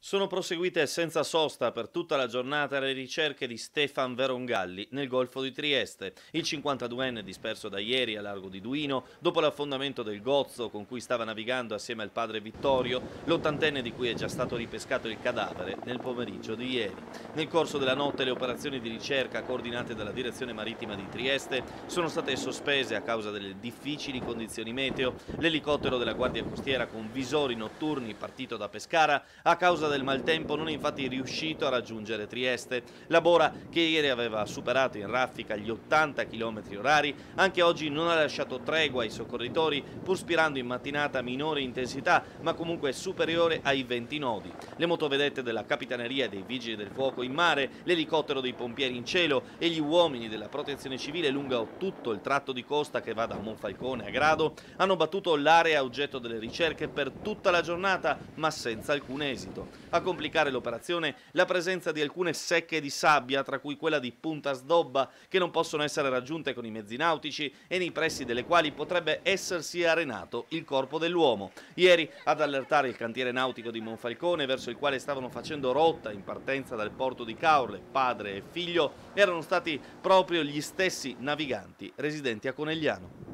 Sono proseguite senza sosta per tutta la giornata le ricerche di Stefan Verongalli nel Golfo di Trieste. Il 52enne disperso da ieri a largo di Duino dopo l'affondamento del Gozzo con cui stava navigando assieme al padre Vittorio, l'80enne di cui è già stato ripescato il cadavere nel pomeriggio di ieri. Nel corso della notte le operazioni di ricerca coordinate dalla direzione marittima di Trieste sono state sospese a causa delle difficili condizioni meteo. L'elicottero della Guardia Costiera con visori notturni partito da Pescara a causa del maltempo non è infatti riuscito a raggiungere Trieste. La Bora, che ieri aveva superato in raffica gli 80 km/h, anche oggi non ha lasciato tregua ai soccorritori, pur spirando in mattinata minore intensità, ma comunque superiore ai 20 nodi. Le motovedette della Capitaneria e dei Vigili del Fuoco in mare, l'elicottero dei pompieri in cielo e gli uomini della Protezione Civile lungo tutto il tratto di costa che va da Monfalcone a Grado hanno battuto l'area oggetto delle ricerche per tutta la giornata, ma senza alcun esito. A complicare l'operazione la presenza di alcune secche di sabbia, tra cui quella di Punta Sdobba, che non possono essere raggiunte con i mezzi nautici e nei pressi delle quali potrebbe essersi arenato il corpo dell'uomo. Ieri, ad allertare il cantiere nautico di Monfalcone, verso il quale stavano facendo rotta in partenza dal porto di Caorle, padre e figlio, erano stati proprio gli stessi naviganti residenti a Conegliano.